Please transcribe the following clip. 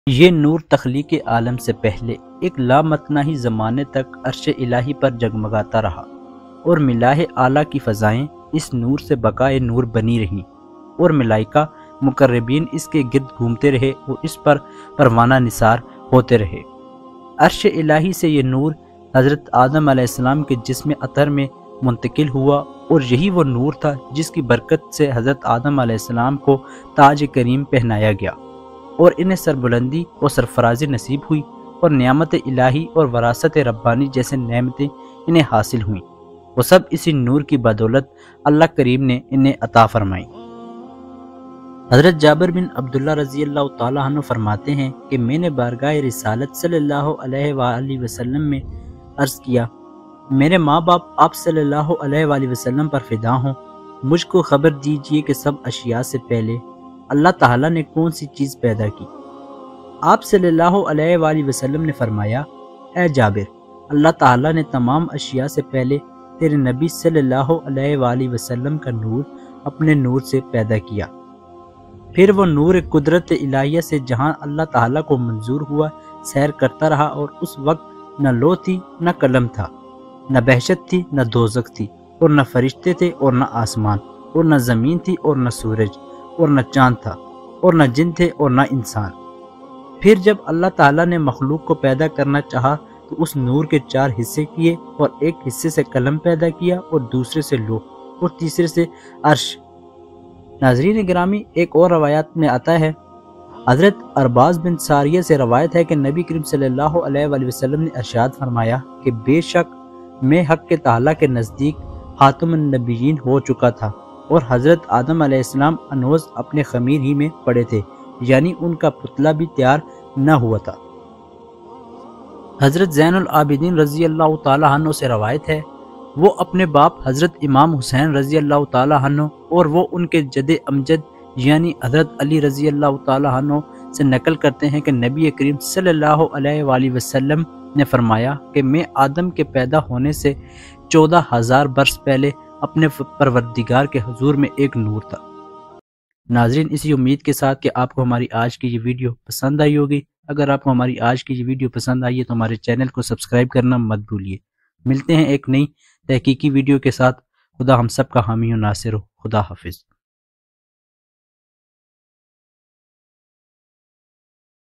یہ نور تخلیق عالم سے پہلے ایک لامتناہی زمانے تک عرش الہی پر جگمگاتا رہا اور ملاح اعلیٰ کی فضائیں اس نور سے بقائے نور بنی رہیں اور ملائکہ مقربین اس کے گرد گھومتے رہے اور اس پر پروانہ نثار ہوتے رہے۔ عرش الہی سے یہ نور حضرت آدم علیہ السلام کے جسم اطہر میں منتقل ہوا اور یہی وہ نور تھا جس کی برکت سے حضرت آدم علیہ السلام کو تاج کریم پہنایا گیا اور انہیں سربلندی اور سرفرازی نصیب ہوئی اور نعمت الہی اور وراثت ربانی جیسے نعمتیں انہیں حاصل ہوئیں۔ وہ سب اسی نور کی بدولت اللہ کریم نے انہیں عطا فرمائی۔ حضرت جابر بن عبداللہ رضی اللہ تعالیٰ عنہ فرماتے ہیں کہ میں نے بارگاہ رسالت صلی اللہ علیہ وآلہ وسلم میں عرض کیا، میرے ماں باپ آپ صلی اللہ علیہ وآلہ وسلم پر فدا ہوں، مجھ کو خبر دیجئے کہ سب اشیاء سے پہلے اللہ تعالیٰ نے کون سی چیز پیدا کی؟ آپ صلی اللہ علیہ وآلہ وسلم نے فرمایا، اے جابر، اللہ تعالیٰ نے تمام اشیاء سے پہلے تیرے نبی صلی اللہ علیہ وآلہ وسلم کا نور اپنے نور سے پیدا کیا۔ پھر وہ نور قدرت الہیہ سے جہاں اللہ تعالیٰ کو منظور ہوا سیر کرتا رہا اور اس وقت نہ لوح تھی نہ قلم تھا، نہ بہشت تھی نہ دوزخ تھی اور نہ فرشتے تھے اور نہ آسمان اور نہ زمین تھی اور نہ سورج اور نہ چاند تھا اور نہ جن تھے اور نہ انسان۔ پھر جب اللہ تعالیٰ نے مخلوق کو پیدا کرنا چاہا تو اس نور کے 4 حصے کیے اور ایک حصے سے قلم پیدا کیا اور دوسرے سے لوح اور تیسرے سے عرش۔ ناظرین گرامی، ایک اور روایات میں آتا ہے، حضرت ارباز بن ساریہ سے روایت ہے کہ نبی کریم صلی اللہ علیہ وآلہ وسلم نے ارشاد فرمایا کہ بے شک میں حق کے تعالیٰ کے نزدیک خاتم النبیین ہو چکا تھا اور حضرت آدم علیہ السلام انوز اپنے خمیر ہی میں پڑے تھے، یعنی ان کا پتلا بھی تیار نہ ہوا تھا۔ حضرت زین العابدین رضی اللہ تعالیٰ عنہ سے روایت ہے، وہ اپنے باپ حضرت امام حسین رضی اللہ تعالیٰ عنہ اور وہ ان کے جد امجد یعنی حضرت علی رضی اللہ تعالیٰ عنہ سے نقل کرتے ہیں کہ نبی کریم صلی اللہ علیہ وآلہ وسلم نے فرمایا کہ میں آدم کے پیدا ہونے سے 14,000 برس پہلے اپنے پروردگار کے حضور میں ایک نور تھا۔ ناظرین، اسی امید کے ساتھ کہ آپ کو ہماری آج کی یہ ویڈیو پسند آئی ہوگی۔ اگر آپ کو ہماری آج کی یہ ویڈیو پسند آئی ہے تو ہمارے چینل کو سبسکرائب کرنا مت بھولیے۔ ملتے ہیں ایک نئی تحقیقی ویڈیو کے ساتھ۔ خدا ہم سب کا حامی و ناصر ہو۔ خدا حافظ۔